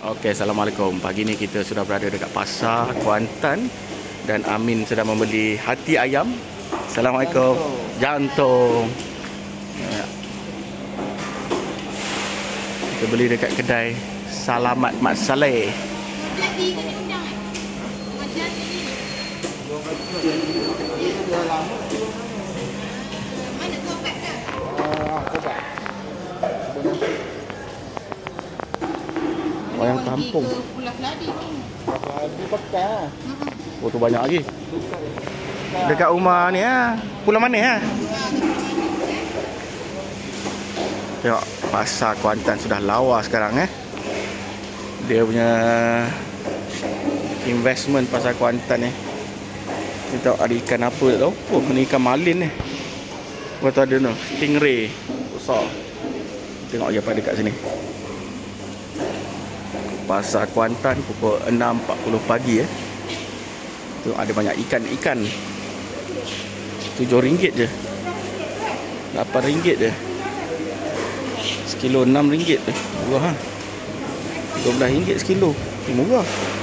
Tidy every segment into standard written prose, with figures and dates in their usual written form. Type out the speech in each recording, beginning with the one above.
Okey, Assalamualaikum. Pagi ni kita sudah berada dekat Pasar Kuantan dan Amin sedang membeli hati ayam. Assalamualaikum. Jantung. Kita beli dekat kedai Salamat Mat Saleh. Orang kampung. Oh, tu banyak lagi. Dekat rumah ni Pulau Manis Tengok Pasar Kuantan sudah lawa sekarang Dia punya investment Pasar Kuantan ni. Kita tahu ada ikan apa tak tahu. Oh, ni ikan malin ni. Lepas tu ada stingray besar. Tengok je apa dekat sini. Pasar Kuantan pukul 6.40 pagi Tu ada banyak ikan-ikan. RM7 je. RM8 je. Sekilo RM6 je. Murah RM12 sekilo. Murah.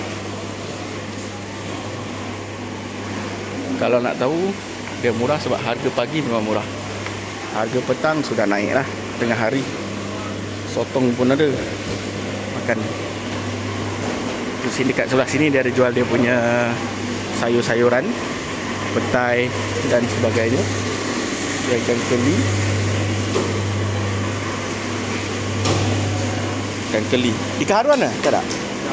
Kalau nak tahu dia murah sebab harga pagi memang murah. Harga petang sudah naik lah. Tengah hari sotong pun ada. Makan. Di sini dekat sebelah sini dia ada jual dia punya sayur-sayuran, petai dan sebagainya. Dia ikan keli. Ikan keli. Ikan haruan tak ada?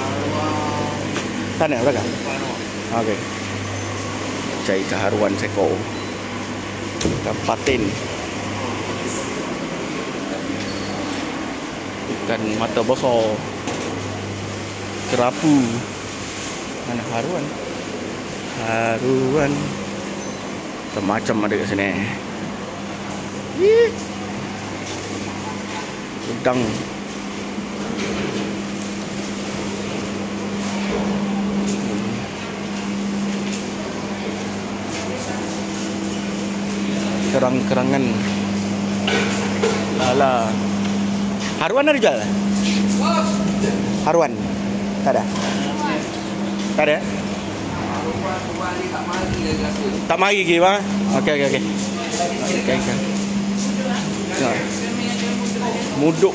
Sana belakang. Okey. Cari ikan haruan seko. Ikan patin. Ikan mata bosor. Kerapu. Mana haruan? Haruan. Macam-macam ada kat sini. Udang. Kerang-kerangan. Lala. Haruan ada jual? Haruan. Tak ada? Tak ada? Tak mari lagi bang? Okey. Muduk.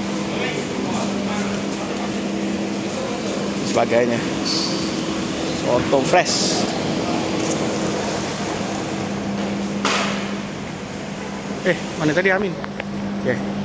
Sebagainya. Sotong fresh. Mana tadi Amin? Okey.